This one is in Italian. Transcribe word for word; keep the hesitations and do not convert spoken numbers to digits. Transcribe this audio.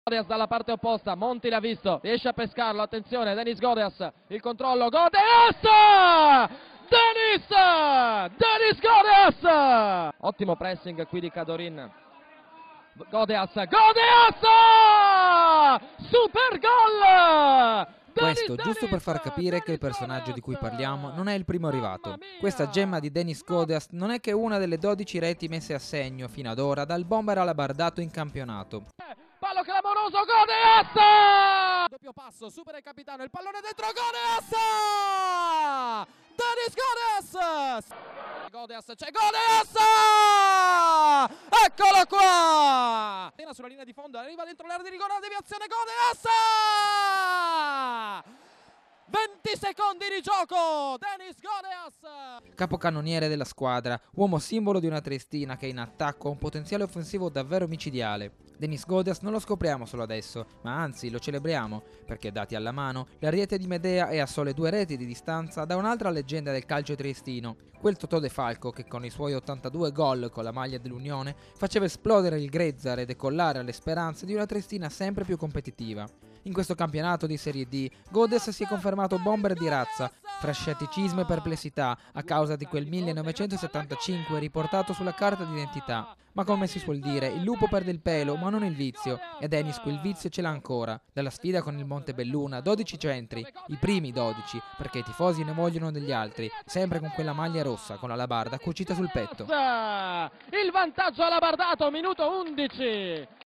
Godeas dalla parte opposta, Monti l'ha visto, riesce a pescarlo, attenzione, Denis Godeas, il controllo, Godeas! Denis! Denis Godeas! Ottimo pressing qui di Cadorin. Godeas, Godeas! Super gol! Questo giusto per far capire che il personaggio di cui parliamo non è il primo arrivato. Questa gemma di Denis Godeas non è che una delle dodici reti messe a segno fino ad ora dal bomber alabardato in campionato. Pallo clamoroso, Godeas! Doppio passo, supera il capitano, il pallone dentro, Godeas! Denis Godeas! Godeas, c'è Godeas! Eccolo qua! Appena sulla linea di fondo, arriva dentro l'area di rigore, la deviazione, Godeas! venti secondi di gioco, Denis Godeas! Capocannoniere della squadra, uomo simbolo di una Triestina che in attacco ha un potenziale offensivo davvero micidiale. Denis Godeas non lo scopriamo solo adesso, ma anzi lo celebriamo, perché dati alla mano, l'Ariete di Medea è a sole due reti di distanza da un'altra leggenda del calcio triestino, quel Totò De Falco che con i suoi ottantadue gol con la maglia dell'Unione faceva esplodere il Grezzar e decollare alle speranze di una Triestina sempre più competitiva. In questo campionato di Serie D, Godeas si è confermato bomber di razza, fra scetticismo e perplessità a causa di quel millenovecentosettantacinque riportato sulla carta d'identità. Ma come si suol dire, il lupo perde il pelo ma non il vizio, e Denis quel vizio ce l'ha ancora. Dalla sfida con il Montebelluna, dodici centri, i primi dodici, perché i tifosi ne vogliono degli altri, sempre con quella maglia rossa con la alabarda cucita sul petto. Il vantaggio alabardato, minuto undici!